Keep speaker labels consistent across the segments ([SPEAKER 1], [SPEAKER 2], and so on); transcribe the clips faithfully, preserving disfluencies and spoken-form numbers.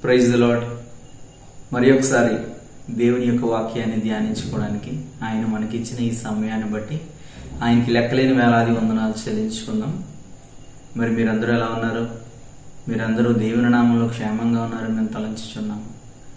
[SPEAKER 1] Praise the lord. మరి ఒకసారి దేవుని యొక్క వాక్యాన్ని ధ్యానించుకోవడానికి ఆయన మనకిచ్చిన ఈ సమయాన్ని బట్టి ఆయనకి లెక్కలేని వేలాది వందనాలు చెల్లించుకుందాం. మరి మీరందరూ ఎలా ఉన్నారు? మీరందరూ దేవుని నామంలో క్షేమంగా ఉన్నారని మేము తలంచుచున్నాము.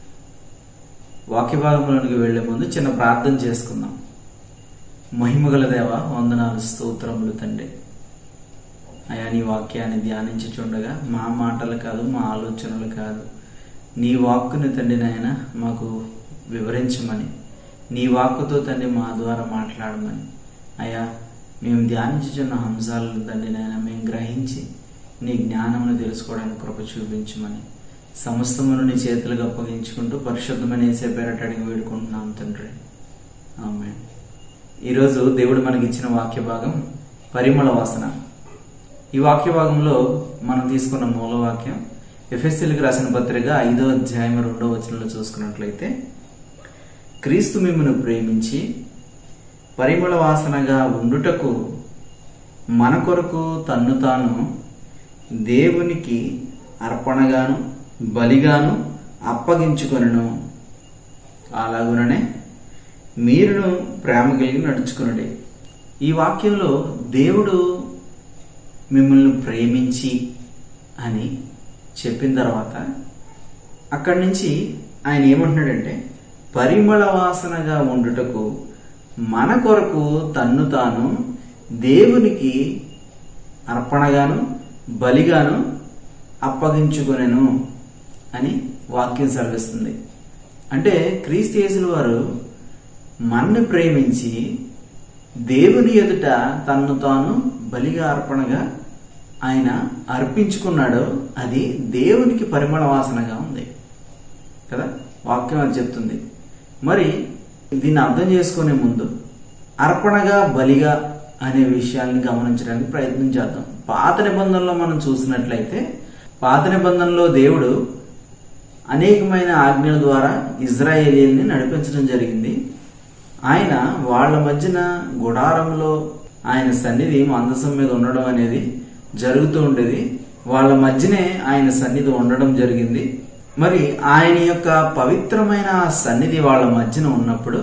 [SPEAKER 1] వాక్య భాగంలోనికి వెళ్లే ముందు చిన్న ప్రార్థన చేసుకుందాం. మహిమగల దేవ, వందనాలు, స్తోత్రములు తండ్రి. అయా, నీ వాక్యాన్ని ధ్యానించుచుండగా మా మాటలు కాదు, మా ఆలోచనలు కాదు, నీ వాక్కుని తండ్రి నాయన మాకు వివరించమని, నీ వాక్కుతో తండ్రి మా ద్వారా మాట్లాడమని, అయా మేము ధ్యానించుచున్న అంశాలను తండ్రి నాయన మేము గ్రహించి నీ జ్ఞానమును తెలుసుకోవడానికి కృప చూపించమని సమస్తమును నీ చేతులకు అప్పగించుకుంటూ పరిశుద్ధమైన యేసే పేరట అడిగి వేడుకుంటున్నాం తండ్రి, ఆమేన్. ఈరోజు దేవుడు మనకిచ్చిన వాక్య భాగం పరిమళ వాసన. ఈ వాక్య భాగంలో మనం తీసుకున్న మూల వాక్యం ఎఫెసీయులకు రాసిన పత్రిక ఐదో అధ్యాయం రెండో వచనంలో చూసుకున్నట్లయితే, క్రీస్తు మిమ్మును ప్రేమించి పరిమళ వాసనగా ఉండుటకు మన కొరకు తన్ను తాను దేవునికి అర్పణగాను బలిగాను అప్పగించుకొనెను. అలాగుననే మీరును ప్రేమ కలిగి నడుచుకునుడి. ఈ వాక్యంలో దేవుడు మిమ్మల్ని ప్రేమించి అని చెప్పిన తర్వాత అక్కడి నుంచి ఆయన ఏమంటున్నాడంటే, పరిమళ వాసనగా ఉండుటకు మన కొరకు తన్ను తాను దేవునికి అర్పణగాను బలిగాను అప్పగించుకొనెను అని వాక్యం సెలవిస్తుంది. అంటే క్రీస్తు యేసు వారు మనని ప్రేమించి దేవుని ఎదుట తన్ను తాను బలిగా అర్పణగా ఆయన అర్పించుకున్నాడు. అది దేవునికి పరిమళ వాసనగా ఉంది కదా, వాక్యం అది చెప్తుంది. మరి దీన్ని అర్థం చేసుకునే ముందు అర్పణగా బలిగా అనే విషయాన్ని గమనించడానికి ప్రయత్నం చేద్దాం. పాత నిబంధనలో మనం చూసినట్లయితే, పాత నిబంధనలో దేవుడు అనేకమైన ఆజ్ఞల ద్వారా ఇజ్రాయేలీల్ని నడిపించడం జరిగింది. ఆయన వాళ్ళ మధ్యన గుడారంలో ఆయన సన్నిధి మందసం మీద ఉండడం అనేది జరుగుతూ ఉండేది. వాళ్ళ మధ్యనే ఆయన సన్నిధి ఉండడం జరిగింది. మరి ఆయన యొక్క పవిత్రమైన సన్నిధి వాళ్ళ మధ్యన ఉన్నప్పుడు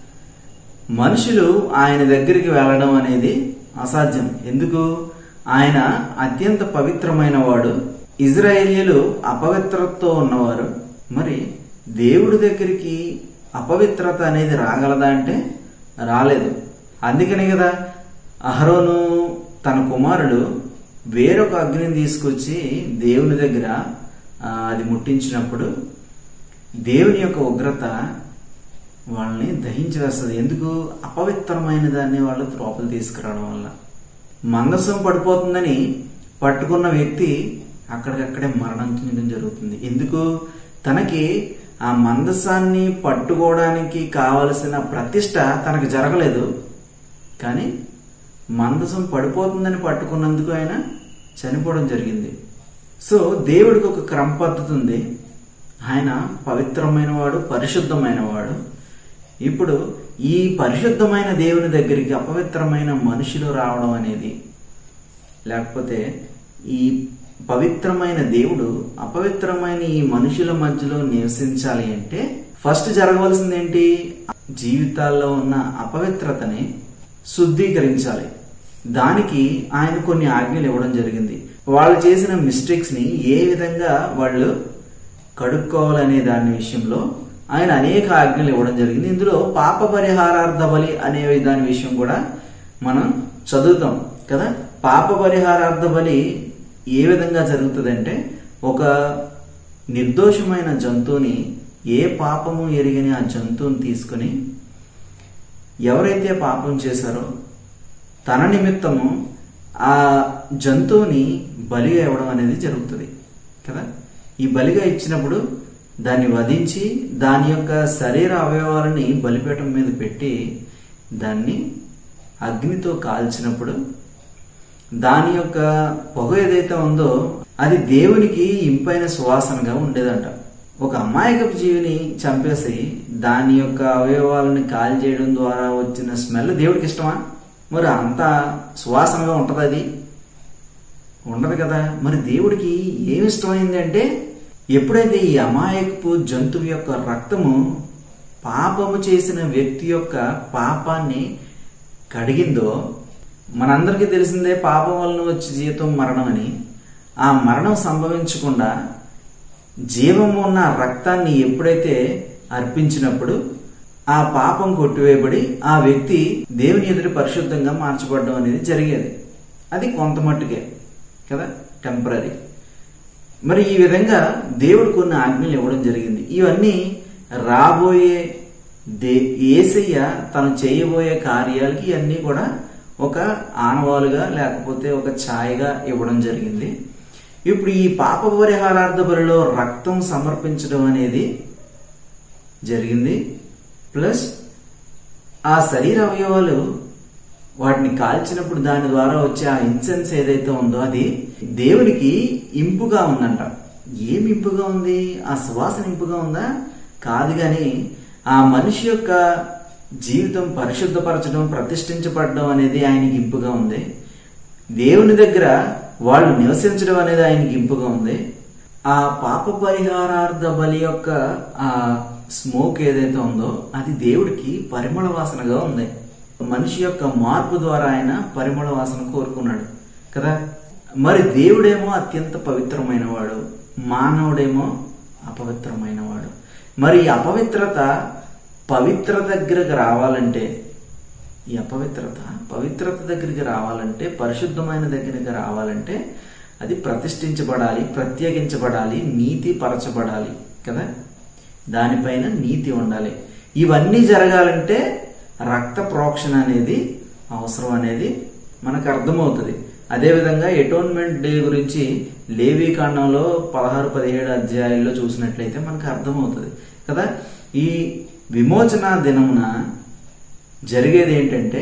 [SPEAKER 1] మనుషులు ఆయన దగ్గరికి వెళ్ళడం అనేది అసాధ్యం. ఎందుకు? ఆయన అత్యంత పవిత్రమైన వాడు, ఇజ్రాయేలీయులు అపవిత్రతతో ఉన్నవారు. మరి దేవుడి దగ్గరికి అపవిత్రత అనేది రాగలదా అంటే రాలేదు. అందుకనే కదా అహరోను తన కుమారుడు వేరొక అగ్నిని తీసుకొచ్చి దేవుని దగ్గర అది ముట్టించినప్పుడు దేవుని యొక్క ఉగ్రత వాళ్ళని దహించి వేస్తుంది. ఎందుకు? అపవిత్రమైన దాన్ని వాళ్ళు లోపల తీసుకురావడం వల్ల. మందసం పడిపోతుందని పట్టుకున్న వ్యక్తి అక్కడికక్కడే మరణం చెందడం జరుగుతుంది. ఎందుకు? తనకి ఆ మందసాన్ని పట్టుకోవడానికి కావలసిన ప్రతిష్ట తనకు జరగలేదు, కానీ మందసం పడిపోతుందని పట్టుకున్నందుకు ఆయన చనిపోవడం జరిగింది. సో దేవుడికి ఒక క్రమ పద్ధతి ఉంది. ఆయన పవిత్రమైన వాడు, పరిశుద్ధమైన వాడు. ఇప్పుడు ఈ పరిశుద్ధమైన దేవుని దగ్గరికి అపవిత్రమైన మనుషులు రావడం అనేది, లేకపోతే ఈ పవిత్రమైన దేవుడు అపవిత్రమైన ఈ మనుషుల మధ్యలో నివసించాలి అంటే ఫస్ట్ జరగవలసింది ఏంటి? జీవితాల్లో ఉన్న అపవిత్రతని శుద్ధీకరించాలి. దానికి ఆయన కొన్ని ఆజ్ఞలు ఇవ్వడం జరిగింది. వాళ్ళు చేసిన మిస్టేక్స్ ని ఏ విధంగా వాళ్ళు కడుక్కోవాలనే దాని విషయంలో ఆయన అనేక ఆజ్ఞలు ఇవ్వడం జరిగింది. ఇందులో పాప పరిహారార్థ బలి అనే దాని విషయం కూడా మనం చదువుతాం కదా. పాప పరిహారార్థ బలి ఏ విధంగా జరుగుతుందంటే, ఒక నిర్దోషమైన జంతువుని, ఏ పాపము ఎరిగిన ఆ జంతువుని తీసుకుని ఎవరైతే పాపం చేశారో తన నిమిత్తము ఆ జంతువుని బలిగా ఇవ్వడం అనేది జరుగుతుంది కదా. ఈ బలిగా ఇచ్చినప్పుడు దాన్ని వధించి దాని యొక్క శరీర అవయవాలని బలిపీఠం మీద పెట్టి దాన్ని అగ్నితో కాల్చినప్పుడు దాని యొక్క పొగ ఏదైతే ఉందో అది దేవునికి ఇంపైన సువాసనగా ఉండేదంట. ఒక అమాయకపు జీవిని చంపేసి దాని యొక్క అవయవాలని కాల్ చేయడం ద్వారా వచ్చిన స్మెల్ దేవుడికి ఇష్టమా? మరి అంత సువాసనగా ఉంటది? అది ఉండదు కదా. మరి దేవుడికి ఏమి ఇష్టమైంది అంటే ఎప్పుడైతే ఈ అమాయకపు జంతువు యొక్క రక్తము పాపము చేసిన వ్యక్తి యొక్క పాపాన్ని కడిగిందో, మనందరికీ తెలిసిందే పాపం వలన వచ్చి జీవితం మరణం అని. ఆ మరణం సంభవించకుండా జీవము ఉన్న రక్తాన్ని ఎప్పుడైతే అర్పించినప్పుడు ఆ పాపం కొట్టివేయబడి ఆ వ్యక్తి దేవుని ఎదురు పరిశుద్ధంగా మార్చబడడం అనేది జరిగేది. అది కొంత మట్టుకే కదా, టెంపరీ. మరి ఈ విధంగా దేవుడు కొన్ని ఆజ్ఞలు ఇవ్వడం జరిగింది. ఇవన్నీ రాబోయే దే యేసయ్య తను చేయబోయే కార్యాలకి ఇవన్నీ కూడా ఒక ఆనవాలుగా లేకపోతే ఒక ఛాయగా ఇవ్వడం జరిగింది. ఇప్పుడు ఈ పాప పరిహారార్థ బలిలో రక్తం సమర్పించడం అనేది జరిగింది. ప్లస్ ఆ శరీర అవయవాలు వాటిని కాల్చినప్పుడు దాని ద్వారా వచ్చే ఆ ఇన్సెన్స్ ఏదైతే ఉందో అది దేవునికి ఇంపుగా ఉందంట. ఏమి ఇంపుగా ఉంది? ఆ సువాసన ఇంపుగా ఉందా? కాదు. గాని ఆ మనిషి యొక్క జీవితం పరిశుద్ధపరచడం, ప్రతిష్ఠించబడడం అనేది ఆయనకి ఇంపుగా ఉంది. దేవుని దగ్గర వాళ్ళు నివసించడం అనేది ఆయనకి ఇంపుగా ఉంది. ఆ పాప పరిహారార్థ బలి యొక్క ఆ స్మోక్ ఏదైతే ఉందో అది దేవుడికి పరిమళ వాసనగా ఉంది. మనిషి యొక్క మార్పు ద్వారా ఆయన పరిమళ వాసన కోరుకున్నాడు కదా. మరి దేవుడేమో అత్యంత పవిత్రమైన వాడు, మానవుడేమో అపవిత్రమైన వాడు. మరి అపవిత్రత పవిత్ర దగ్గరకు రావాలంటే, ఈ అపవిత్రత పవిత్రత దగ్గరికి రావాలంటే, పరిశుద్ధమైన దగ్గరికి రావాలంటే అది ప్రతిష్ఠించబడాలి, ప్రత్యేకించబడాలి, నీతి పరచబడాలి కదా. దానిపైన నీతి ఉండాలి. ఇవన్నీ జరగాలంటే రక్త ప్రోక్షణ అనేది అవసరం అనేది మనకు అర్థమవుతుంది. అదేవిధంగా ఎటోన్మెంట్ డే గురించి లేవీ కాండంలో పదహారు పదిహేడు అధ్యాయాల్లో చూసినట్లయితే మనకు అర్థమవుతుంది కదా. ఈ విమోచన దినమున జరిగేది ఏంటంటే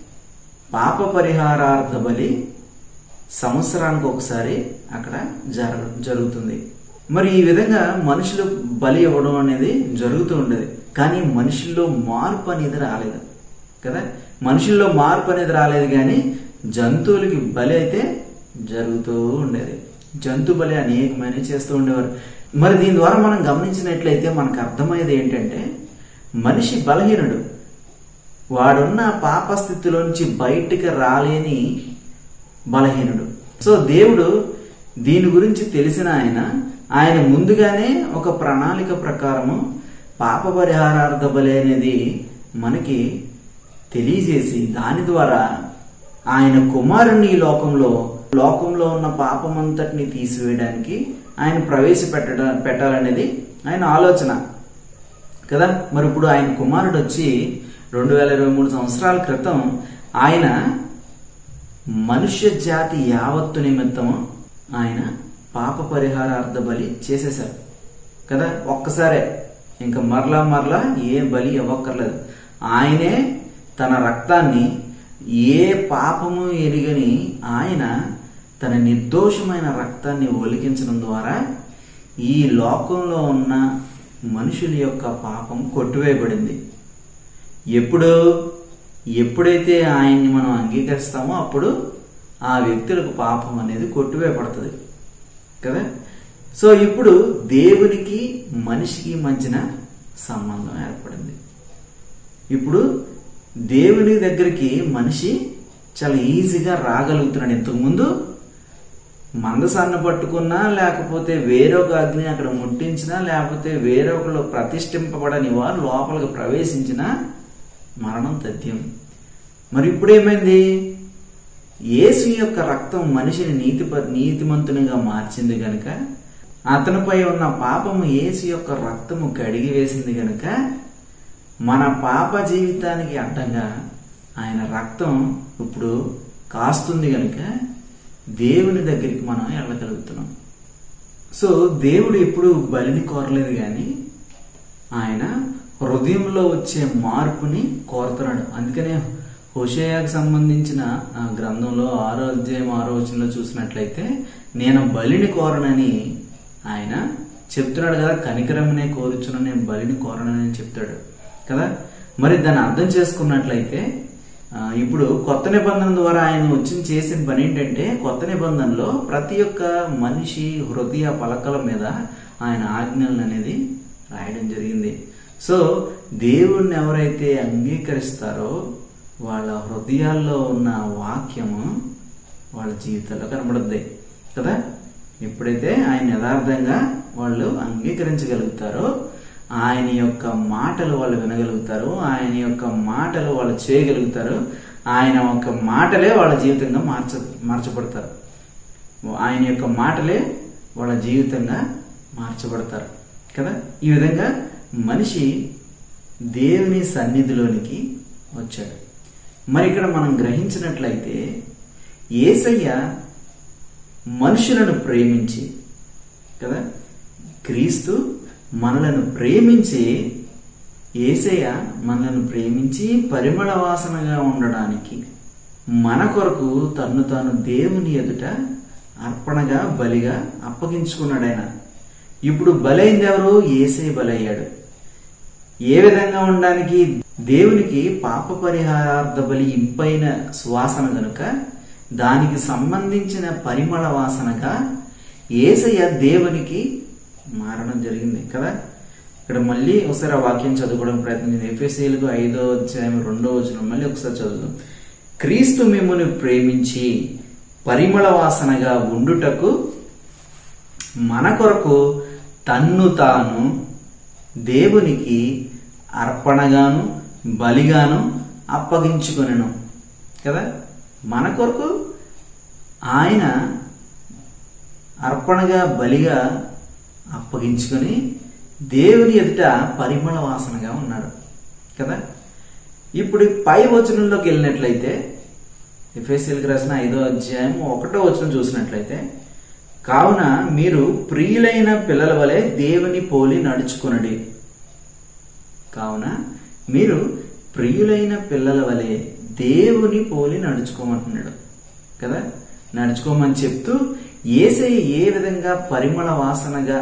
[SPEAKER 1] పాప పరిహారార్థ బలి సంవత్సరానికి ఒకసారి అక్కడ జర జరుగుతుంది. మరి ఈ విధంగా మనుషులు బలి ఇవ్వడం అనేది జరుగుతూ ఉండేది. కానీ మనుషుల్లో మార్పు అనేది రాలేదు కదా. మనుషుల్లో మార్పు అనేది రాలేదు కానీ జంతువులకి బలి అయితే జరుగుతూ ఉండేది. జంతు బలి అనేకమైన చేస్తూ ఉండేవారు. మరి దీని ద్వారా మనం గమనించినట్లయితే మనకు అర్థమయ్యేది ఏంటంటే మనిషి బలహీనుడు. వాడున్న పాప స్థితిలోంచి బయటికి రాలేని బలహీనుడు. సో దేవుడు దీని గురించి తెలిసిన ఆయన ఆయన ముందుగానే ఒక ప్రణాళిక ప్రకారము పాప పరిహారార్థ బలి అనేది మనకి తెలియజేసి దాని ద్వారా ఆయన కుమారుని ఈ లోకంలో లోకంలో ఉన్న పాపమంతటిని తీసివేయడానికి ఆయన ప్రవేశపెట్ట పెట్టాలనేది ఆయన ఆలోచన కదా. మరి ఇప్పుడు ఆయన కుమారుడు వచ్చి రెండు వేల ఇరవై మూడు సంవత్సరాల క్రితం ఆయన మనుష్య జాతి యావత్తు నిమిత్తము ఆయన పాప పరిహారార్థ బలి చేసేశారు కదా. ఒక్కసారే ఇంకా మరలా మరలా ఏ బలి ఇవ్వక్కర్లేదు. ఆయనే తన రక్తాన్ని ఏ పాపము ఎరిగని ఆయన తన నిర్దోషమైన రక్తాన్ని ఒలికించడం ద్వారా ఈ లోకంలో ఉన్న మనుషుల యొక్క పాపం కొట్టివేయబడింది. ఎప్పుడు ఎప్పుడైతే ఆయన్ని మనం అంగీకరిస్తామో అప్పుడు ఆ వ్యక్తులకు పాపం అనేది కొట్టివేయబడుతుంది కదా. సో ఇప్పుడు దేవునికి మనిషికి మధ్యన సంబంధం ఏర్పడింది. ఇప్పుడు దేవుని దగ్గరికి మనిషి చాలా ఈజీగా రాగలుగుతున్నాడు. ఇంతకుముందు మందసాన్ని పట్టుకున్నా లేకపోతే వేరొక అగ్ని అక్కడ ముట్టించినా లేకపోతే వేరొకరు ప్రతిష్ఠింపబడని వారు లోపలికి ప్రవేశించినా మరణం తథ్యం. మరి ఇప్పుడు ఏమైంది? యేసు యొక్క రక్తం మనిషిని నీతి నీతిమంతునిగా మార్చింది గనుక, అతనిపై ఉన్న పాపము యేసు యొక్క రక్తము కడిగి వేసింది గనుక, మన పాప జీవితానికి అడ్డంగా ఆయన రక్తం ఇప్పుడు కాస్తుంది గనుక దేవుని దగ్గరికి మనం వెళ్ళగలుగుతున్నాం. సో దేవుడు ఎప్పుడు బలిని కోరలేదు కానీ ఆయన హృదయంలో వచ్చే మార్పుని కోరుతున్నాడు. అందుకనే హోషేయాకు సంబంధించిన గ్రంథంలో ఆరో అధ్యాయం ఆరో వచనంలో చూసినట్లయితే నేను బలిని కోరనని ఆయన చెప్తున్నాడు కదా. కనికరమనే కోరుచును, నేను బలిని కోరనని చెప్తాడు కదా. మరి దాన్ని అర్థం చేసుకున్నట్లయితే ఇప్పుడు కొత్త నిబంధన ద్వారా ఆయన వచ్చి చేసిన పని ఏంటంటే, కొత్త నిబంధనలో ప్రతి ఒక్క మనిషి హృదయ పలకల మీద ఆయన ఆజ్ఞలను అనేది రాయడం జరిగింది. సో దేవుణ్ణి ఎవరైతే అంగీకరిస్తారో వాళ్ళ హృదయాల్లో ఉన్న వాక్యము వాళ్ళ జీవితాల్లో కనబడుద్ది కదా. ఎప్పుడైతే ఆయన యథార్థంగా వాళ్ళు అంగీకరించగలుగుతారో ఆయన యొక్క మాటలు వాళ్ళు వినగలుగుతారు, ఆయన యొక్క మాటలు వాళ్ళు చేయగలుగుతారు, ఆయన యొక్క మాటలే వాళ్ళ జీవితంగా మార్చ మార్చబడతారు ఆయన యొక్క మాటలే వాళ్ళ జీవితంగా మార్చబడతారు కదా. ఈ విధంగా మనిషి దేవుని సన్నిధిలోనికి వచ్చాడు. మరి ఇక్కడ మనం గ్రహించినట్లయితే యేసయ్య మనుషులను ప్రేమించి కదా, క్రీస్తు మనలను ప్రేమించి, యేసయ్య మనలను ప్రేమించి పరిమళ వాసనగా ఉండడానికి మన కొరకు తన్ను తాను దేవుని ఎదుట అర్పణగా బలిగా అప్పగించుకున్నాడు ఆయన. ఇప్పుడు బలైంది ఎవరు? యేసయ్య బలయ్యాడు. ఏ విధంగా ఉండడానికి? దేవునికి పాప పరిహారార్థ బలి ఇంపైన సువాసన కనుక దానికి సంబంధించిన పరిమళ వాసనగా యేసయ్య దేవునికి మారడం జరిగింది కదా. ఇక్కడ మళ్ళీ ఒకసారి ఆ వాక్యం చదువుకోవడం ప్రయత్నించింది. ఎఫెసీయులకు ఐదో అధ్యాయం రెండో వచనం మళ్ళీ ఒకసారి చదువుదాం. క్రీస్తు మిమ్మును ప్రేమించి పరిమళ వాసనగా ఉండుటకు మన కొరకు తన్ను తాను దేవునికి అర్పణగాను బలిగాను అప్పగించుకొనెను కదా. మన కొరకు ఆయన అర్పణగా బలిగా అప్పగించుకొని దేవుని ఎదుట పరిమళ వాసనగా ఉన్నాడు కదా. ఇప్పుడు పై వచనంలోకి వెళ్ళినట్లయితే ఎఫెసీయులకు రాసిన ఐదో అధ్యాయం ఒకటో వచనం చూసినట్లయితే, కావున మీరు ప్రియులైన పిల్లల వలె దేవుని పోలి నడుచుకొనుడి. కావున మీరు ప్రియులైన పిల్లల వలె దేవుని పోలి నడుచుకోమంటున్నాడు కదా. నడుచుకోమని చెప్తూ యేసయ్య ఏ విధంగా పరిమళ వాసనగా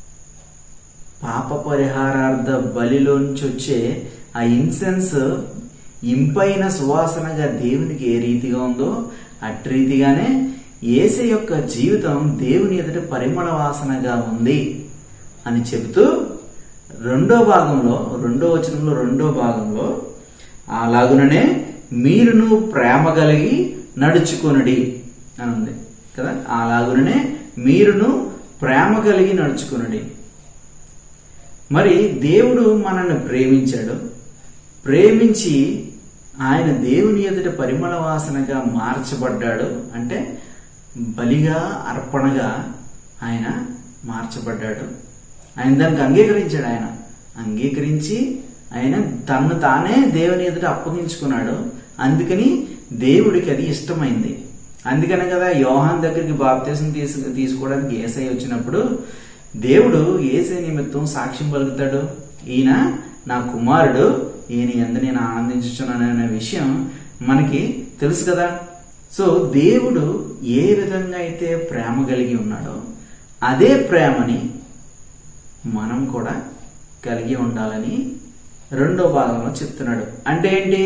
[SPEAKER 1] పాప పరిహారార్థ బలిలోంచి వచ్చే ఆ ఇన్సెన్స్ ఇంపైన సువాసనగా దేవునికి ఏ రీతిగా ఉందో అట్టి రీతిగానే యేసయ్య యొక్క జీవితం దేవుని ఎదుట పరిమళ వాసనగా ఉంది అని చెబుతూ రెండో భాగంలో రెండో వచనంలో రెండో భాగంలో అలాగుననే మీరును ప్రేమ కలిగి నడుచుకొనుడి అని ఉంది కదా. అలాగుననే మీరును ప్రేమ కలిగి నడుచుకొనుడి. మరి దేవుడు మనల్ని ప్రేమించాడు. ప్రేమించి ఆయన దేవుని ఎదుట పరిమళ వాసనగా మార్చబడ్డాడు. అంటే బలిగా అర్పణగా ఆయన మార్చబడ్డాడు. ఆయన దానికి అంగీకరించాడు. ఆయన అంగీకరించి ఆయన తన్ను తానే దేవుని ఎదుట అప్పగించుకున్నాడు. అందుకని దేవుడికి అది ఇష్టమైంది. అందుకనే కదా యోహాన్ దగ్గరికి బాప్తిసం తీసు తీసుకోవడానికి యేసయ్య వచ్చినప్పుడు దేవుడు యేసయ్య నిమిత్తం సాక్ష్యం పలుకుతాడు. ఈయన నా కుమారుడు, ఈయన యందు నేను ఆనందించుచున్నాను అనే విషయం మనకి తెలుసు కదా. సో దేవుడు ఏ విధంగా అయితే ప్రేమ కలిగి ఉన్నాడో అదే ప్రేమని మనం కూడా కలిగి ఉండాలని రెండో భాగంలో చెప్తున్నాడు. అంటే ఏంటి?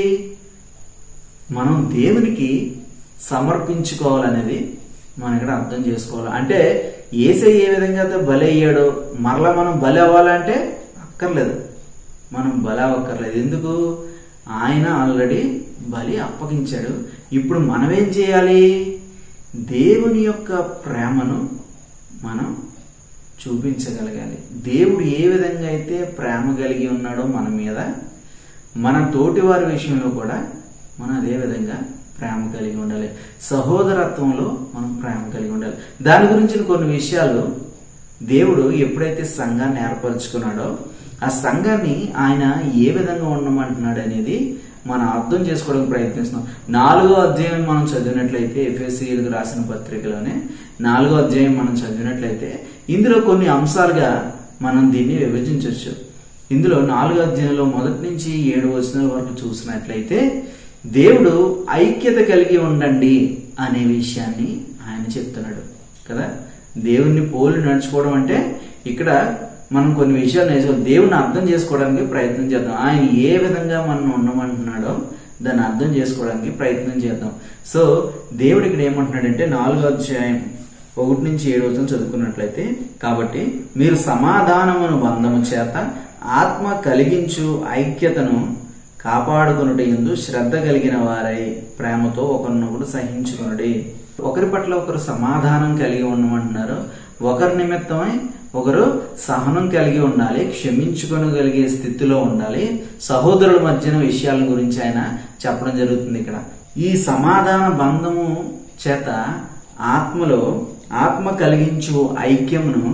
[SPEAKER 1] మనం దేవునికి సమర్పించుకోవాలనేది మనం ఇక్కడ అర్థం చేసుకోవాలి. అంటే యేసయ్య ఏ విధంగా అయితే బలి అయ్యాడో మరలా మనం బలి అవ్వాలంటే అక్కర్లేదు, మనం బలి అవ్వక్కర్లేదు. ఎందుకు? ఆయన ఆల్రెడీ బలి అప్పగించాడు. ఇప్పుడు మనం ఏం చేయాలి? దేవుని యొక్క ప్రేమను మనం చూపించగలగాలి. దేవుడు ఏ విధంగా అయితే ప్రేమ కలిగి ఉన్నాడో మన మీద, మన తోటి వారి విషయంలో కూడా మనం అదే విధంగా ప్రేమ కలిగి ఉండాలి. సహోదరత్వంలో మనం ప్రేమ కలిగి ఉండాలి. దాని గురించి కొన్ని విషయాలు దేవుడు ఎప్పుడైతే సంఘాన్ని ఏర్పరచుకున్నాడో ఆ సంఘాన్ని ఆయన ఏ విధంగా ఉండమంటున్నాడు అనేది మనం అర్థం చేసుకోవడానికి ప్రయత్నిస్తున్నాం. నాలుగో అధ్యాయం మనం చదివినట్లయితే ఎఫెసీయులకు రాసిన పత్రికలోనే నాలుగో అధ్యాయం మనం చదివినట్లయితే ఇందులో కొన్ని అంశాలుగా మనం దీన్ని విభజించవచ్చు. ఇందులో నాలుగో అధ్యాయంలో మొదటి నుంచి ఏడు వచనాల వరకు చూసినట్లయితే దేవుడు ఐక్యత కలిగి ఉండండి అనే విషయాన్ని ఆయన చెప్తున్నాడు కదా. దేవుణ్ణి పోలి నడుచుకోవడం అంటే ఇక్కడ మనం కొన్ని విషయాలు నేర్చుకో దేవుని అర్థం చేసుకోవడానికి ప్రయత్నం చేద్దాం. ఆయన ఏ విధంగా మనం ఉండమంటున్నాడో దాన్ని అర్థం చేసుకోవడానికి ప్రయత్నం చేద్దాం. సో దేవుడు ఇక్కడ ఏమంటున్నాడంటే నాలుగో అధ్యాయం ఒకటి నుంచి ఏడు వచనం చదువుకున్నట్లయితే, కాబట్టి మీరు సమాధానమును బంధము చేత ఆత్మ కలిగించు ఐక్యతను కాపాడుకొనుట యందు శ్రద్ధ కలిగిన వారై ప్రేమతో ఒకరినొకరు సహించుకొనుడి. ఒకరి పట్ల ఒకరు సమాధానం కలిగి ఉండమంటున్నారు. ఒకరి నిమిత్తమై ఒకరు సహనం కలిగి ఉండాలి, క్షమించుకొనగలిగే స్థితిలో ఉండాలి. సహోదరుల మధ్యన విషయాల గురించి ఆయన చెప్పడం జరుగుతుంది. ఇక్కడ ఈ సమాధాన బంధము చేత ఆత్మలో ఆత్మ కలిగించు ఐక్యమును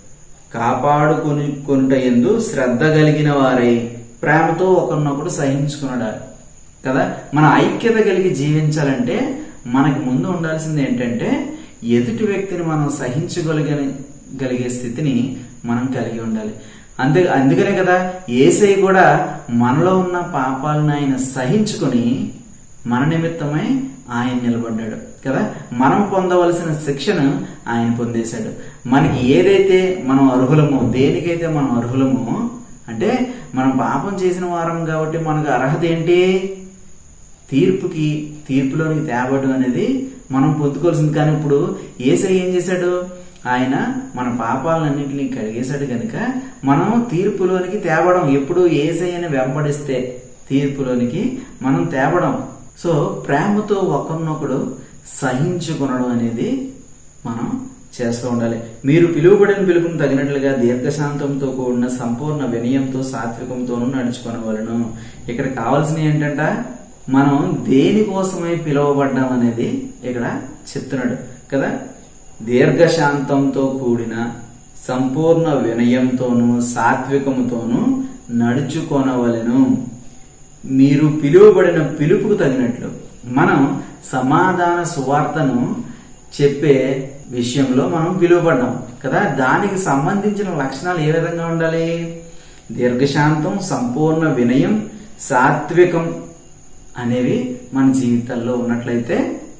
[SPEAKER 1] కాపాడుకొని కొనుట యందు శ్రద్ధ కలిగిన వారై ప్రేమతో ఒకరినొకరు సహించుకున్నాడు కదా. మన ఐక్యత కలిగి జీవించాలంటే మనకి ముందు ఉండాల్సింది ఏంటంటే ఎదుటి వ్యక్తిని మనం సహించగలిగే గలిగే స్థితిని మనం కలిగి ఉండాలి. అంతే అందుకనే కదా యేసయ్య కూడా మనలో ఉన్న పాపాలను ఆయన సహించుకొని మన నిమిత్తమై ఆయన నిలబడ్డాడు కదా. మనం పొందవలసిన శిక్షను ఆయన పొందేశాడు. మనకి ఏదైతే మనం అర్హులమో, దేనికైతే మనం అర్హులమో, అంటే మనం పాపం చేసిన వారం కాబట్టి మనకు అర్హత ఏంటి? తీర్పుకి తీర్పులోనికి తేబడడం అనేది మనం పొందుకోవాల్సింది. కానీ ఇప్పుడు యేసయ్య ఏం చేశాడు? ఆయన మన పాపాలన్నింటినీ కడిగేశాడు కనుక మనం తీర్పులోనికి తేవడం. ఎప్పుడు యేసయ్యని వెంబడిస్తే తీర్పులోనికి మనం తేవడం. సో ప్రేమతో ఒకరినొకడు సహించుకొనడం అనేది మనం చేస్తూ ఉండాలి. మీరు పిలువబడిన పిలుపును తగినట్లుగా దీర్ఘశాంతంతో కూడిన సంపూర్ణ వినయంతో సాత్వికంతోనూ నడుచుకొనవలెను. ఇక్కడ కావాల్సిన ఏంటంట, మనం దేనికోసమై పిలువబడ్డాం అనేది ఇక్కడ చెప్తున్నాడు కదా. దీర్ఘశాంతంతో కూడిన సంపూర్ణ వినయంతోనూ సాత్వికముతోనూ నడుచుకొనవలెను. మీరు పిలువబడిన పిలుపుకు తగినట్లు మనం సమాధాన సువార్తను చెప్పే విషయంలో మనం పిలువబడ్డాం కదా. దానికి సంబంధించిన లక్షణాలు ఏ విధంగా ఉండాలి? దీర్ఘశాంతం, సంపూర్ణ వినయం, సాత్వికం అనేవి మన జీవితాల్లో ఉన్నట్లయితే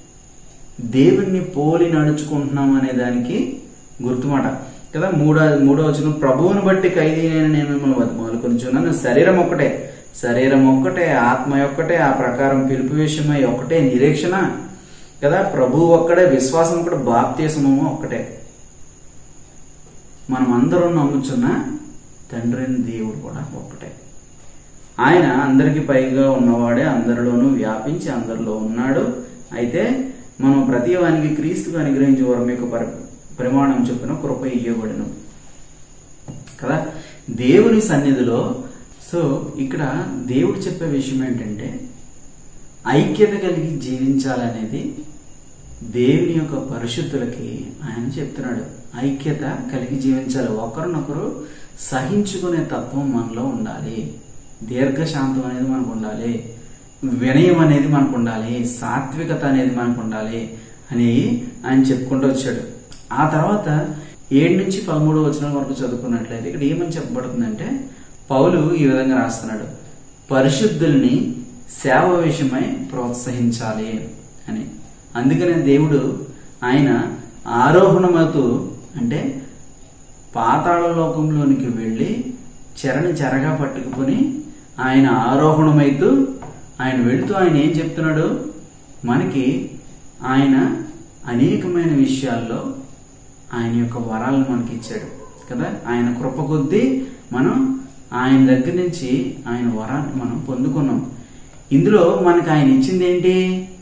[SPEAKER 1] దేవుణ్ణి పోలి నడుచుకుంటున్నాం అనే దానికి గుర్తుమాట కదా. మూడో మూడో వచనం, ప్రభువును బట్టి ఖైదీ నేను మిమ్మల్ని మొదలుకొనుచున్నాను. శరీరం ఒక్కటే శరీరం ఒక్కటే ఆత్మ ఒక్కటే, ఆ ప్రకారం పిలుపు విషయమై ఒక్కటే నిరీక్షణ కదా. ప్రభువు ఒక్కడే, విశ్వాసం ఒక్కటే, బాప్తిస్మము ఒక్కటే. మనం అందరం నమ్ముచున్న తండ్రి దేవుడు కూడా ఒక్కటే. ఆయన అందరికి పైగా ఉన్నవాడే, అందరిలోనూ వ్యాపించి అందరిలో ఉన్నాడు. అయితే మనం ప్రతి వానికి క్రీస్తుకు అనుగ్రహించే వరం యొక్క పరిమాణం చొప్పున కృప ఇయ్యబడిన కదా దేవుని సన్నిధిలో. సో ఇక్కడ దేవుడు చెప్పే విషయం ఏంటంటే ఐక్యత కలిగి జీవించాలనేది దేవుని యొక్క పరిశుద్ధులకి ఆయన చెప్తున్నాడు. ఐక్యత కలిగి జీవించాలి, ఒకరినొకరు సహించుకునే తత్వం మనలో ఉండాలి, దీర్ఘశాంతం అనేది మనకు ఉండాలి, వినయం అనేది మనకు ఉండాలి, సాత్వికత అనేది మనకు ఉండాలి అని ఆయన చెప్పుకుంటూ వచ్చాడు. ఆ తర్వాత ఏడు నుంచి పదమూడు వచనాల వరకు చదువుకున్నట్లయితే ఇక్కడ ఏమని చెప్పబడుతుందంటే పౌలు ఈ విధంగా రాస్తున్నాడు, పరిశుద్ధుల్ని సేవ విషయమై ప్రోత్సహించాలి అని. అందుకనే దేవుడు ఆయన ఆరోహణమవుతూ అంటే పాతాళ లోకంలోనికి వెళ్ళి చెరని చెరగా పట్టుకుని ఆయన ఆరోహణమైతూ ఆయన వెళుతూ ఆయన ఏం చెప్తున్నాడు, మనకి ఆయన అనేకమైన విషయాల్లో ఆయన యొక్క వరాలను మనకి ఇచ్చాడు కదా. ఆయన కృప కొద్దీ మనం ఆయన దగ్గర నుంచి ఆయన వరాన్ని మనం పొందుకున్నాం. ఇందులో మనకు ఆయన ఇచ్చింది ఏంటి?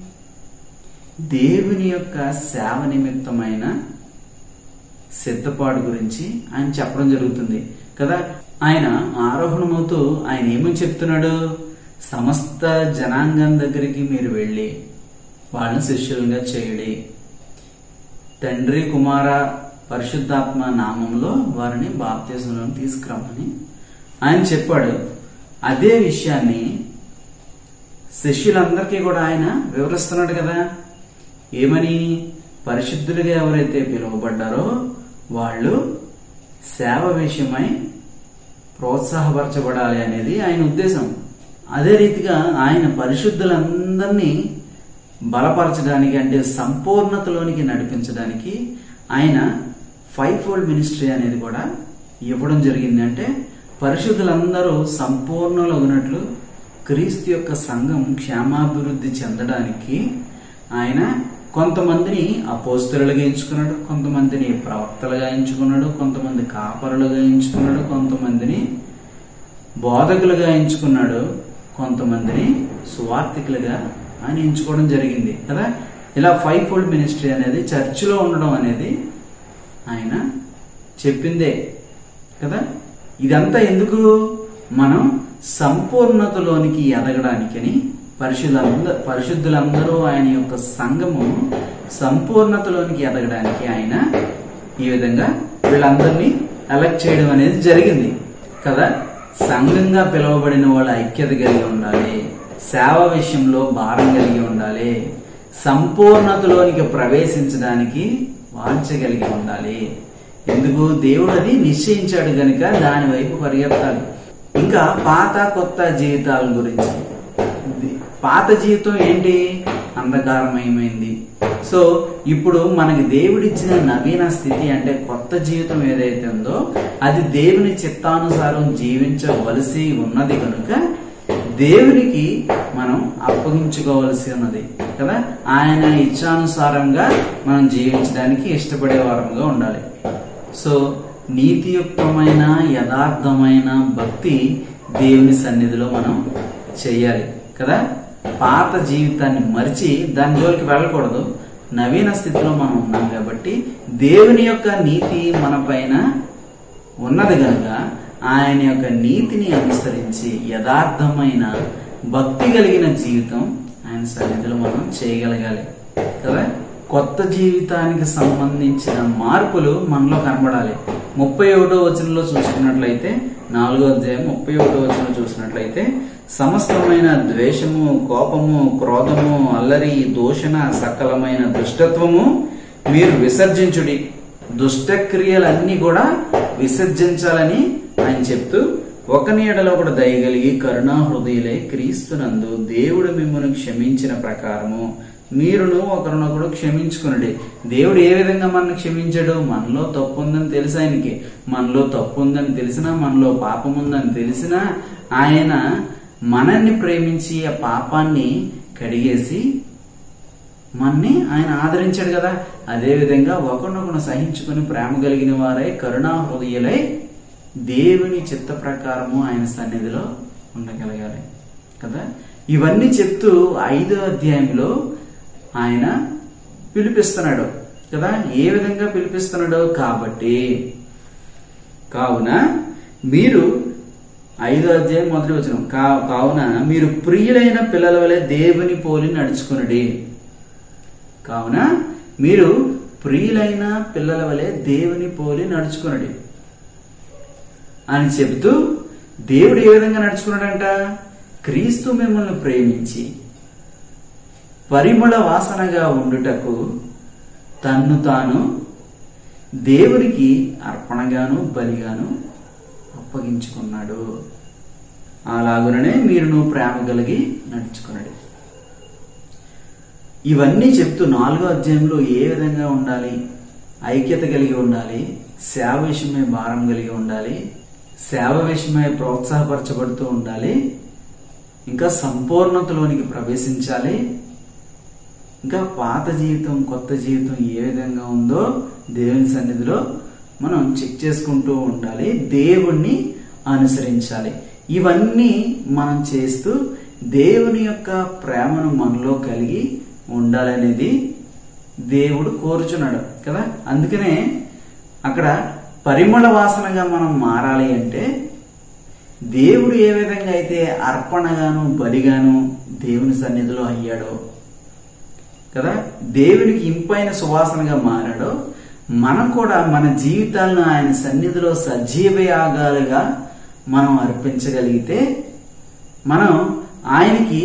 [SPEAKER 1] దేవుని యొక్క సేవ నిమిత్తమైన సిద్ధపాటు గురించి ఆయన చెప్పడం జరుగుతుంది కదా. ఆయన ఆరోహణమవుతూ ఆయన ఏమని చెప్తున్నాడు, సమస్త జనాంగం దగ్గరికి మీరు వెళ్ళి వాళ్ళని శిష్యులుగా చేయడి, తండ్రి కుమార పరిశుద్ధాత్మ నామంలో వారిని బాప్తిజంలో తీసుకురమ్మని ఆయన చెప్పాడు. అదే విషయాన్ని శిష్యులందరికీ కూడా ఆయన వివరిస్తున్నాడు కదా. ఏమని? పరిశుద్ధులుగా ఎవరైతే పిలువబడ్డారో వాళ్ళు సేవ విషయమై ప్రోత్సాహపరచబడాలి అనేది ఆయన ఉద్దేశం. అదే రీతిగా ఆయన పరిశుద్ధులందరినీ బలపరచడానికి అంటే సంపూర్ణతలోనికి నడిపించడానికి ఆయన ఫైవ్ ఫోల్డ్ మినిస్ట్రీ అనేది కూడా ఇవ్వడం జరిగింది. అంటే పరిశుద్ధులందరూ సంపూర్ణులు ఉన్నట్లు క్రీస్తు యొక్క సంఘం క్షేమాభివృద్ధి చెందడానికి ఆయన కొంతమందిని అపోస్తలులుగా ఎంచుకున్నాడు, కొంతమందిని ప్రవక్తలుగా ఎంచుకున్నాడు, కొంతమంది కాపరులుగా ఎంచుకున్నాడు, కొంతమందిని బోధకులుగా ఎంచుకున్నాడు, కొంతమందిని సువార్థికులుగా ఆయన ఎంచుకోవడం జరిగింది కదా. ఇలా ఫైవ్ ఫోల్డ్ మినిస్ట్రీ అనేది చర్చిలో ఉండడం అనేది ఆయన చెప్పిందే కదా. ఇదంతా ఎందుకు? మనం సంపూర్ణతలోనికి ఎదగడానికని పరిశుద్ధులందరూ పరిశుద్ధులందరూ ఆయన యొక్క సంఘము సంపూర్ణతలోనికి ఎదగడానికి ఆయన ఈ విధంగా వీళ్ళందరినీ ఎలక్ట్ చేయడం అనేది జరిగింది కదా. సంఘంగా పిలువబడిన వాళ్ళు ఐక్యత కలిగి ఉండాలి, సేవ విషయంలో భారం కలిగి ఉండాలి, సంపూర్ణతలోనికి ప్రవేశించడానికి వాంఛ కలిగి ఉండాలి. ఎందుకు? దేవుడు అది నిశ్చయించాడు గనుక దాని వైపు పరిగెత్తాలి. ఇంకా పాత కొత్త జీవితాల గురించి, పాత జీవితం ఏంటి? అంధకారమయమైంది. సో ఇప్పుడు మనకి దేవుడిచ్చిన నవీన స్థితి అంటే కొత్త జీవితం ఏదైతే ఉందో అది దేవుని చిత్తానుసారం జీవించవలసి ఉన్నది కనుక దేవునికి మనం అప్పగించుకోవలసి ఉన్నది కదా. ఆయన ఇచ్చానుసారంగా మనం జీవించడానికి ఇష్టపడే వారంగా ఉండాలి. సో నీతియుక్తమైన యథార్థమైన భక్తి దేవుని సన్నిధిలో మనం చెయ్యాలి కదా. పాత జీవితాన్ని మరిచి దాని జోలికి వెళ్ళకూడదు. నవీన స్థితిలో మనం ఉన్నాం కాబట్టి దేవుని యొక్క నీతి మన పైన ఉన్నది కనుక ఆయన యొక్క నీతిని అనుసరించి యథార్థమైన భక్తి కలిగిన జీవితం ఆయన సన్నిధిలో మనం చేయగలగాలి కదా. కొత్త జీవితానికి సంబంధించిన మార్పులు మనలో కనబడాలి. ముప్పై ఒకటో వచనంలో చూసుకున్నట్లయితే, నాలుగో అధ్యాయం ముప్పై ఒకటో వచనంలో చూసినట్లయితే, సమస్తమైన ద్వేషము, కోపము, క్రోధము, అల్లరి, దూషణ, సకలమైన దుష్టత్వము మీరు విసర్జించుడి. దుష్టక్రియలన్నీ కూడా విసర్జించాలని ఆయన చెప్తూ, ఒకని ఎడల ఒకడు దయగలిగి కరుణా హృదయులై క్రీస్తునందు దేవుడు మిమ్మల్ని క్షమించిన ప్రకారము మీరును ఒకరినొకడు క్షమించుకునండి. దేవుడు ఏ విధంగా మనల్ని క్షమించాడు? మనలో తప్పు ఉందని తెలుసు ఆయనకి. మనలో తప్పు ఉందని తెలిసినా, మనలో పాపం ఉందని తెలిసినా ఆయన మనల్ని ప్రేమించి ఆ పాపాన్ని కడిగేసి మనని ఆయన ఆదరించాడు కదా. అదే విధంగా ఒకరినొకరు సహించుకుని ప్రేమ కలిగిన వారై కరుణా హృదయులై దేవుని చిత్త ప్రకారము ఆయన సన్నిధిలో ఉండగలగాలి కదా. ఇవన్నీ చెప్తూ ఐదో అధ్యాయంలో ఆయన పిలిపిస్తున్నాడు కదా. ఏ విధంగా పిలిపిస్తున్నాడో కాబట్టి కావున మీరు ఐదో అధ్యాయం మొదటి వచనం కా కావున మీరు ప్రియులైన పిల్లల వలె దేవుని పోలి నడుచుకునుడి. కావున మీరు ప్రియులైన పిల్లల వలె దేవుని పోలి నడుచుకునుడి అని చెబుతూ, దేవుడు ఏ విధంగా నడుచుకున్నాడంట? క్రీస్తు మిమ్మల్ని ప్రేమించి పరిమళ వాసనగా ఉండుటకు తన్ను తాను దేవునికి అర్పణగాను బలిగాను అప్పగించుకున్నాడు. అలాగుననే మీరును ప్రేమ కలిగి నడుచుకున్నాడు. ఇవన్నీ చెప్తూ నాలుగో అధ్యాయంలో ఏ విధంగా ఉండాలి? ఐక్యత కలిగి ఉండాలి, సేవ విషయమై భారం కలిగి ఉండాలి, సేవ విషయమై ప్రోత్సాహపరచబడుతూ ఉండాలి, ఇంకా సంపూర్ణతలోనికి ప్రవేశించాలి, ఇంకా పాత జీవితం కొత్త జీవితం ఏ విధంగా ఉందో దేవుని సన్నిధిలో మనం చెక్ చేసుకుంటూ ఉండాలి, దేవుణ్ణి అనుసరించాలి. ఇవన్నీ మనం చేస్తూ దేవుని యొక్క ప్రేమను మనలో కలిగి ఉండాలనేది దేవుడు కోరుచున్నాడు కదా. అందుకనే అక్కడ పరిమళ వాసనగా మనం మారాలి అంటే దేవుడు ఏ విధంగా అయితే అర్పణగాను బలిగాను దేవుని సన్నిధిలో అయ్యాడో కదా, దేవునికి ఇంపైన సువాసనగా మారాడో, మనం కూడా మన జీవితాలను ఆయన సన్నిధిలో సజీవ యాగాలుగా మనం అర్పించగలిగితే మనం ఆయనకి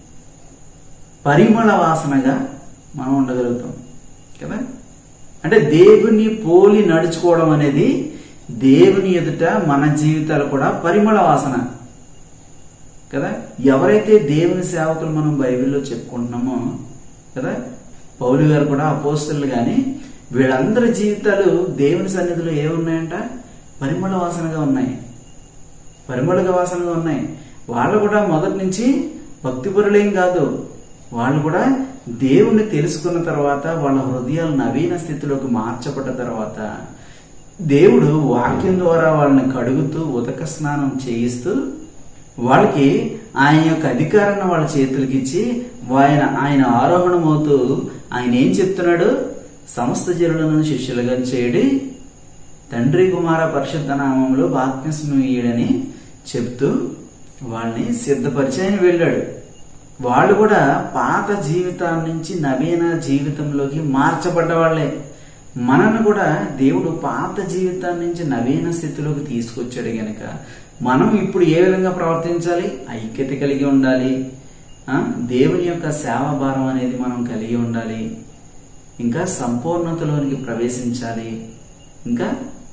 [SPEAKER 1] పరిమళ వాసనగా మనం ఉండగలుగుతాం కదా. అంటే దేవుని పోలి నడుచుకోవడం అనేది దేవుని ఎదుట మన జీవితాలు కూడా పరిమళ వాసన కదా. ఎవరైతే దేవుని సేవకులు మనం బైబిల్లో చెప్పుకుంటున్నామో కదా, పౌలు గారు కూడా అపోస్తలులు కానీ వీళ్ళందరి జీవితాలు దేవుని సన్నిధిలో ఏమున్నాయంట? పరిమళ వాసనగా ఉన్నాయి, పరిమళ వాసనగా ఉన్నాయి. వాళ్ళు కూడా మొదటి నుంచి భక్తిపరులేం కాదు. వాళ్ళు కూడా దేవుణ్ణి తెలుసుకున్న తర్వాత వాళ్ళ హృదయాలు నవీన స్థితిలోకి మార్చబడ్డ తర్వాత దేవుడు వాక్యం ద్వారా వాళ్ళని కడుగుతూ ఉదక స్నానం చేయిస్తూ వాళ్ళకి ఆయన యొక్క అధికారాన్ని వాళ్ళ చేతులకి ఇచ్చి ఆయన ఆయన ఆరోహణమవుతూ ఆయన ఏం చెప్తున్నాడు, సమస్త జనులను శిష్యులుగా చేయడి, తండ్రి కుమార పరిశుద్ధ నామంలో బాప్తిస్మం ఇయ్యడని చెప్తూ వాళ్ళని సిద్ధపరిచి ఆయన వెళ్ళాడు. వాళ్ళు కూడా పాత జీవితాన్ని నుంచి నవీన జీవితంలోకి మార్చబడ్డ వాళ్ళే. మనను కూడా దేవుడు పాత జీవితాన్ని నుంచి నవీన స్థితిలోకి తీసుకొచ్చాడు గనక మనం ఇప్పుడు ఏ విధంగా ప్రవర్తించాలి, ఐక్యత కలిగి ఉండాలి, దేవుని యొక్క సేవాభారం అనేది మనం కలిగి ఉండాలి, ఇంకా సంపూర్ణతలోనికి ప్రవేశించాలి, ఇంకా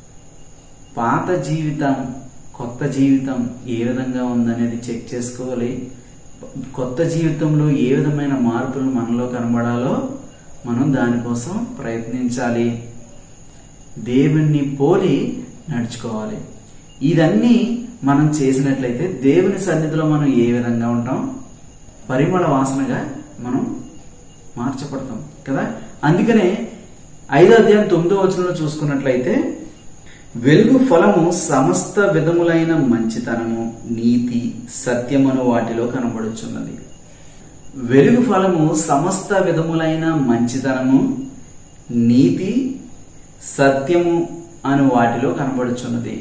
[SPEAKER 1] పాత జీవితం కొత్త జీవితం ఏ విధంగా ఉందనేది చెక్ చేసుకోవాలి. కొత్త జీవితంలో ఏ విధమైన మార్పులు మనలో కనబడాలో మనం దానికోసం ప్రయత్నించాలి. దేవుణ్ణి పోలి నడుచుకోవాలి. ఇదన్నీ మనం చేసినట్లయితే దేవుని సన్నిధిలో మనం ఏ విధంగా ఉంటాం, పరిమళ వాసనగా మనం మార్చబడతాం కదా. అందుకనే ఐదో అధ్యాయం తొమ్మిదో వచనంలో చూసుకున్నట్లయితే వెలుగు ఫలము సమస్త విధములైన మంచితనము, నీతి, సత్యమును వాటిలో కనబడుచున్నది. వెలుగు ఫలము సమస్త విధములైన మంచితనము, నీతి, సత్యము అను వాటిలో కనబడుచున్నది.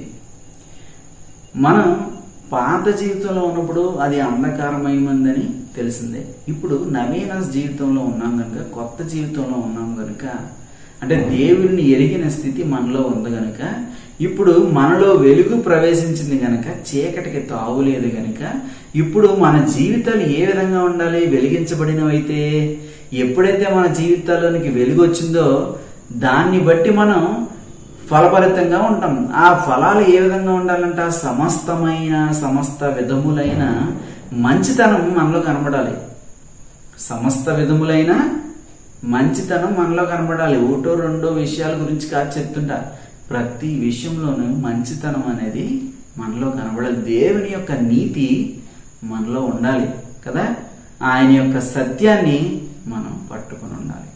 [SPEAKER 1] మనం పాత జీవితంలో ఉన్నప్పుడు అది అంధకారమయమందని తెలిసిందే. ఇప్పుడు నవీన జీవితంలో ఉన్నాం కనుక, కొత్త జీవితంలో ఉన్నాం కనుక, అంటే దేవుణ్ణి ఎరిగిన స్థితి మనలో ఉంది గనుక, ఇప్పుడు మనలో వెలుగు ప్రవేశించింది గనక చీకటికి తావులేదు గనక ఇప్పుడు మన జీవితాలు ఏ విధంగా ఉండాలి, వెలిగించబడినవైతే ఎప్పుడైతే మన జీవితాల్లోనికి వెలుగు వచ్చిందో దాన్ని బట్టి మనం ఫలభరితంగా ఉంటాం. ఆ ఫలాలు ఏ విధంగా ఉండాలంట, సమస్తమైన సమస్త విధములైన మంచితనం మనలో కనబడాలి. సమస్త విధములైన మంచితనం మనలో కనబడాలి. ఒకటో రెండో విషయాల గురించి కాదు చెప్తుంటా, ప్రతి విషయంలోనూ మంచితనం అనేది మనలో కనబడాలి. దేవుని యొక్క నీతి మనలో ఉండాలి కదా. ఆయన యొక్క సత్యాన్ని మనం పట్టుకుని ఉండాలి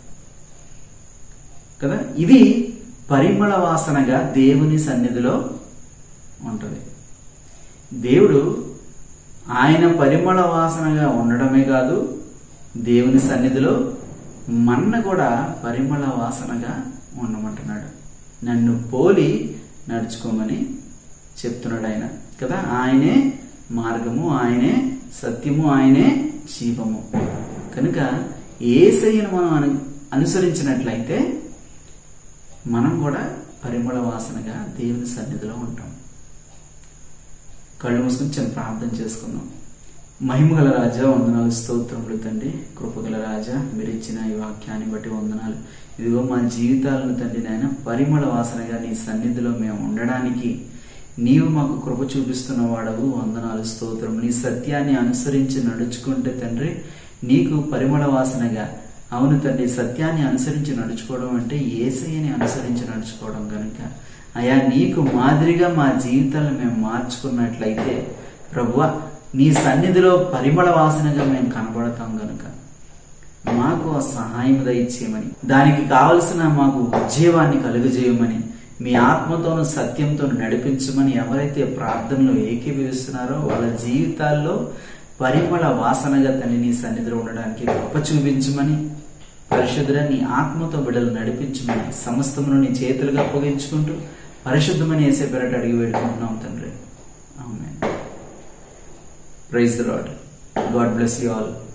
[SPEAKER 1] కదా. ఇది పరిమళ వాసనగా దేవుని సన్నిధిలో ఉంటుంది. దేవుడు ఆయన పరిమళ వాసనగా ఉండడమే కాదు, దేవుని సన్నిధిలో మన్న కూడా పరిమళ వాసనగా ఉండమంటున్నాడు. నన్ను పోలి నడుచుకోమని చెప్తున్నాడు ఆయన కదా. ఆయనే మార్గము, ఆయనే సత్యము, ఆయనే జీవము. కనుక యేసయ్యను మనం అను అనుసరించినట్లయితే మనం కూడా పరిమళ వాసనగా దేవుని సన్నిధిలో ఉంటాం. కళ్ళు మూసుకుని చిన్న ప్రార్థన చేసుకుందాం. మహిమగల రాజా, వందనాలు, స్తోత్రములు తండ్రి. కృపగల రాజా, మీరు ఇచ్చిన ఈ వాక్యాన్ని బట్టి వందనాలు. ఇదిగో మా జీవితాలను తండ్రి నాయన పరిమళ వాసనగా నీ సన్నిధిలో మేము ఉండడానికి నీవు మాకు కృప చూపిస్తున్న వాడవు. వందనాలు, స్తోత్రం. నీ సత్యాన్ని అనుసరించి నడుచుకుంటే తండ్రి నీకు పరిమళ వాసనగా, అవును తండ్రి, సత్యాన్ని అనుసరించి నడుచుకోవడం అంటే యేసయ్యని అనుసరించి నడుచుకోవడం కనుక అయా నీకు మాదిరిగా మా జీవితాలను మేము మార్చుకున్నట్లయితే ప్రభువా నీ సన్నిధిలో పరిమళ వాసనగా మేము కనబడతాం గనుక మాకు ఆ సహాయం దయచేయమని, దానికి కావలసిన మాకు ఉజ్జీవాన్ని కలుగజేయమని, మీ ఆత్మతోనూ సత్యంతో నడిపించమని ఎవరైతే ప్రార్థనలో ఏకీభవిస్తున్నారో వాళ్ళ జీవితాల్లో పరిమళ వాసనగా తండ్రి నీ సన్నిధిలో ఉండడానికి గొప్ప చూపించమని, పరిశుద్ధుడ నీ ఆత్మతో బిడ్డలు నడిపించమని సమస్తమును నీ చేతులుగా అప్పగించుకుంటూ పరిశుద్ధమని యేసే పేరట అడిగి వేడుకుంటున్నాం తండ్రి. ఆమేన్. Praise the lord. God bless you all.